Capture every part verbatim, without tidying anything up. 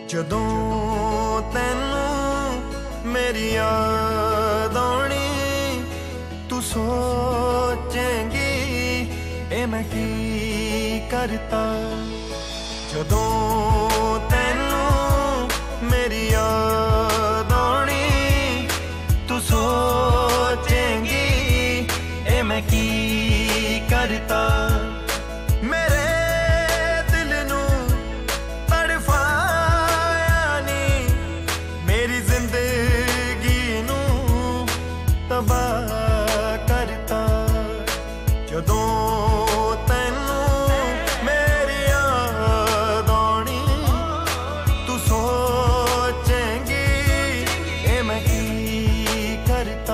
ਜਦੋਂ ਤੈਨੂੰ ਮੇਰੀ ਯਾਦ ਆਉਣੀ, ਤੂੰ ਸੋਚੇਂਗੀ ਇਹ ਮੈਂ ਕੀ ਕਰਤਾ। ਜਦੋਂ ਤੈਨੂੰ ਮੇਰੀ ਯਾਦ ਆਉਣੀ, ਤੂੰ ਸੋਚੇਂਗੀ ਇਹ ਮੈਂ ਕੀ ਕਰਤਾ। करता जदों तैनू मेरी याद आनी, तू सोचेंगी ए मैं की करता।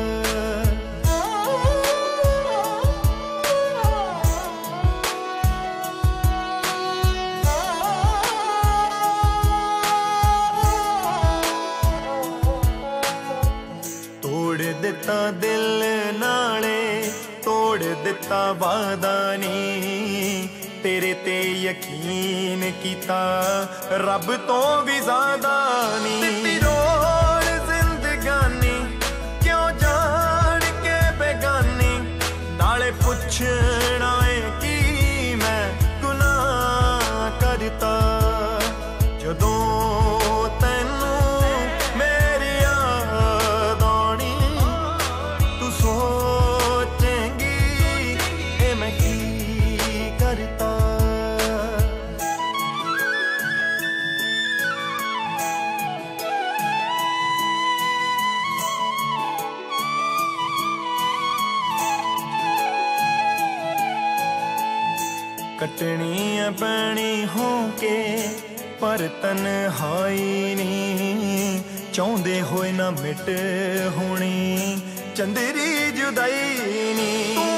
तोड़ दिता दिल नाले तोड़ दिता वादा नी, तेरे ते यकीन किता रब तो भी ज्यादा नी। दित्ती रोल जिंदगानी क्यों जान के बेगानी, नाले पुछना है कि मैं गुनाह करता। जदों कटनी पैनी हो के पर तन्हाई नी, चाहते होए ना मिट होनी चंदरी जुदाई नी।